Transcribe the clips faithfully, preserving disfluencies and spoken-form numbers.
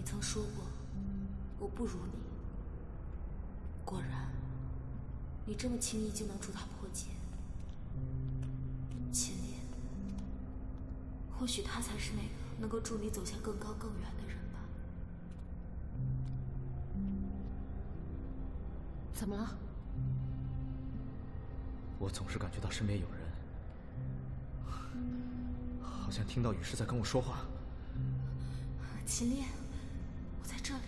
曾说过，我不如你。果然，你这么轻易就能助他破解。秦烈，或许他才是那个能够助你走向更高更远的人吧。怎么了？ 我总是感觉到身边有人，好像听到雨师在跟我说话。 秦烈，我在这里。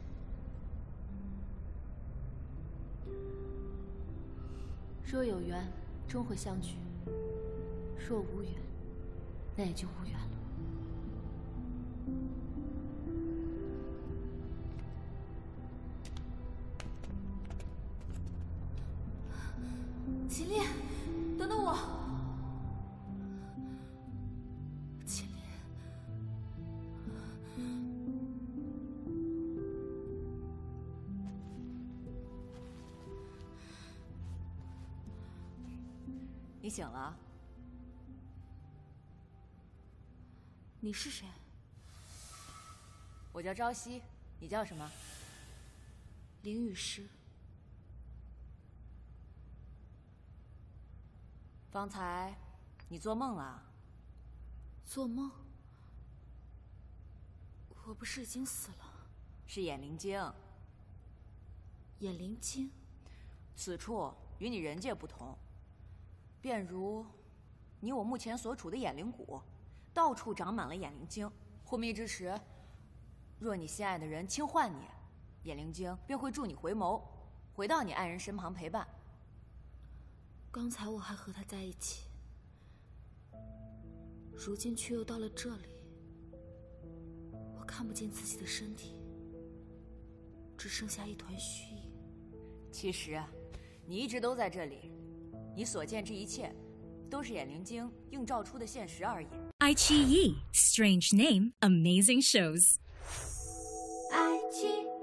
若有缘，终会相聚；若无缘，那也就无缘了。秦烈，等等我。秦烈， 你醒了？ 你是谁？ 我叫朝夕，你叫什么？ 凌雨师。 方才你做梦了？ 做梦？我不是已经死了？ 是眼灵晶。 眼灵晶？ 此处与你人界不同，便如你我目前所处的眼灵谷，到处长满了眼灵晶。昏迷之时，若你心爱的人轻唤你，眼灵晶便会助你回眸，回到你爱人身旁陪伴。 刚才我还和他在一起，如今却又到了这里。我看不见自己的身体，只剩下一团虚影。 其实，你一直都在这里，你所见这一切，都是眼灵晶映照出的现实而已。 爱奇艺 Strange Name Amazing Shows。 爱奇艺。